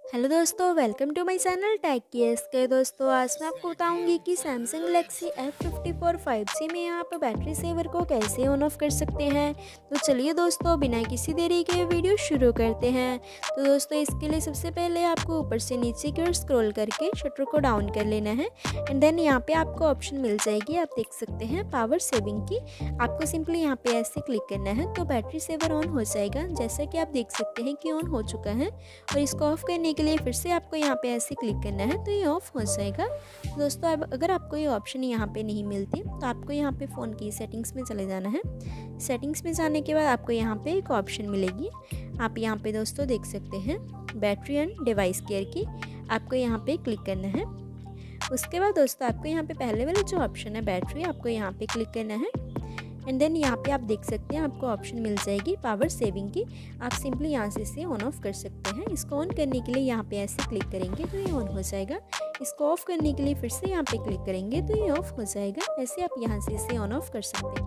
Hello दोस्तों, welcome to my channel tech cares के। दोस्तों आज मैं आपको बताऊंगी कि सैमसंग गैलेक्सी F54 5G में आप बैटरी सेवर को कैसे ऑन ऑफ कर सकते हैं। तो चलिए दोस्तों, बिना किसी देरी के वीडियो शुरू करते हैं। तो दोस्तों इसके लिए सबसे पहले आपको ऊपर से नीचे की ओर स्क्रॉल करके शटर को डाउन कर लेना है एंड देन यहाँ पे आपको ऑप्शन मिल जाएगी, आप देख सकते हैं पावर सेविंग की। आपको सिंपली यहाँ पे ऐसे क्लिक करना है तो बैटरी सेवर ऑन हो जाएगा। जैसा कि आप देख सकते हैं कि ऑन हो चुका है और इसको ऑफ करने के लिए फिर से आपको यहाँ पे ऐसे क्लिक करना है तो ये ऑफ हो जाएगा। दोस्तों अब अगर आपको ये ऑप्शन यहाँ पे नहीं मिलती तो आपको यहाँ पे फ़ोन की सेटिंग्स में चले जाना है। सेटिंग्स में जाने के बाद आपको यहाँ पे एक ऑप्शन मिलेगी, आप यहाँ पे दोस्तों देख सकते हैं बैटरी एंड डिवाइस केयर की, आपको यहाँ पे क्लिक करना है। उसके बाद दोस्तों आपको यहाँ पे पहले वाले जो ऑप्शन है बैटरी, आपको यहाँ पे क्लिक करना है एंड देन यहाँ पे आप देख सकते हैं आपको ऑप्शन मिल जाएगी पावर सेविंग की। आप सिंपली यहाँ से इसे ऑन ऑफ कर सकते हैं। इसको ऑन करने के लिए यहाँ पे ऐसे क्लिक करेंगे तो ये ऑन हो जाएगा। इसको ऑफ करने के लिए फिर से यहाँ पे क्लिक करेंगे तो ये ऑफ हो जाएगा। ऐसे आप यहाँ से इसे ऑन ऑफ कर सकते हैं।